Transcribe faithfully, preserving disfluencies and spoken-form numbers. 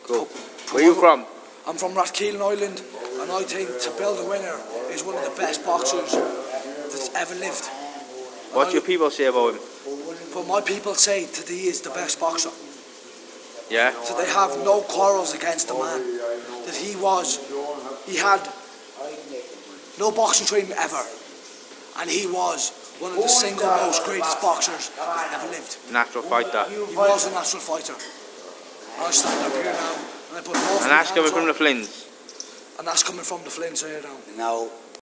Cool. Where are you from? I'm from Rathkeelan Island, and I think to build a winner is one of the best boxers that's ever lived. What do your people say about him? But my people say that he is the best boxer. Yeah? So they have no quarrels against the man. That he was, he had no boxing training ever, and he was one of the single most greatest boxers that ever lived. Natural fighter. He was a natural fighter. I stand up here now, and I put both And my that's coming hands from the up, Flynns. and that's coming from the Flynns here now. No.